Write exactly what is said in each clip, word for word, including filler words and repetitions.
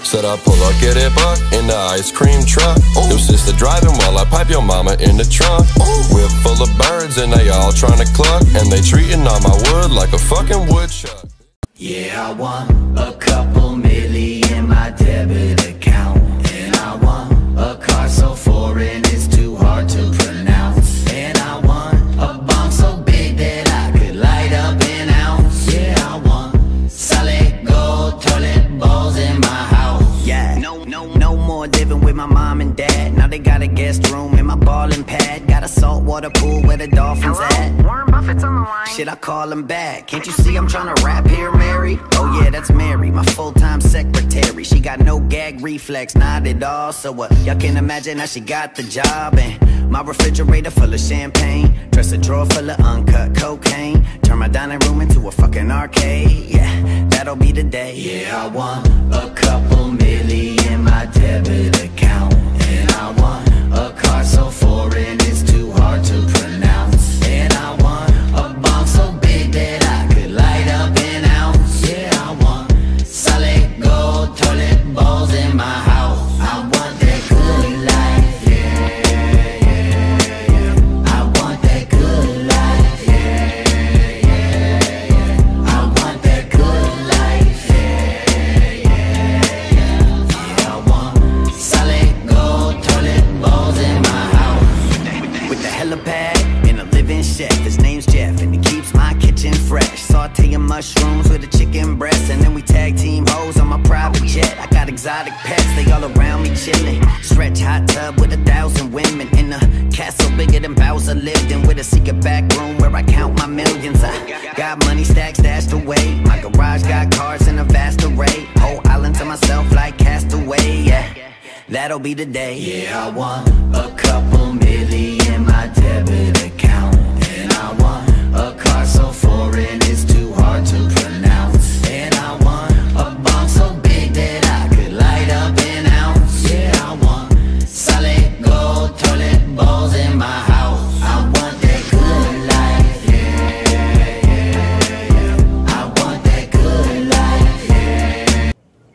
Said I pull up, get it buck in the ice cream truck. Ooh. Your sister driving while I pipe your mama in the trunk. Ooh. Whip full of birds and they all trying to cluck, and they treating all my wood like a fucking woodchuck. Yeah, I want a couple milli in my debit account, and I want a car so foreign it's too hard to pronounce, and I want a bomb so big that I could light up an ounce. Yeah, I want solid gold toilet bowls in my house. Yeah, no, no, no more living with my mom and dad. Now they got a guest room in my ballin' pad. Got a saltwater pool where the dolphins Hello? at. Warren Buffett's on the line. Shit, I call him back. Can't you see I'm trying to rap here, Mary? Oh yeah, that's Mary, my full-time secretary. She got no gag reflex, not at all. So what, uh, y'all can imagine how she got the job. And my refrigerator full of champagne, dresser drawer full of uncut cocaine. Turn my dining room into a fucking arcade. Yeah, that'll be the day. Yeah, I want a couple milli in my debit account, and I want a car so foreign it's too hard to pronounce, and I want a bomb so big that I could light up an ounce. Yeah, I want solid gold toilet bowls in my house. I want that good life, yeah, yeah, yeah. I want that good life, yeah, yeah, yeah. I want that good life, yeah, yeah, yeah. Yeah, I want solid gold toilet bowls in my house. With the helipad and a living chef, his name's Jeff, and he keeps my kitchen fresh. Sauteing mushrooms with a chicken breast, and then we tag team hoes on my private jet. I got exotic pets, they all around me chilling. Stretch hot tub with a thousand women in a castle bigger than Bowser lived in, with a secret back room where I count my millions. I got money stacked stashed away. My garage got cars in a vast array. Whole island to myself like Castaway. Yeah, that'll be the day. Yeah, I want a couple milli in my debit account, and I want a car so foreign it's too hard to pronounce, and I want a bomb so big that I could light up an ounce. Yeah, I want solid gold toilet bowls in my house. I want that good life, yeah, yeah, yeah. I want that good life, yeah.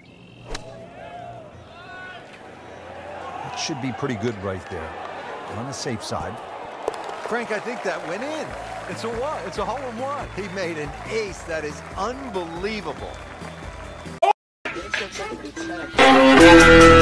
That should be pretty good right there. On the safe side. Frank, I think that went in. It's a what? It's a hole-in-one. He made an ace that is unbelievable.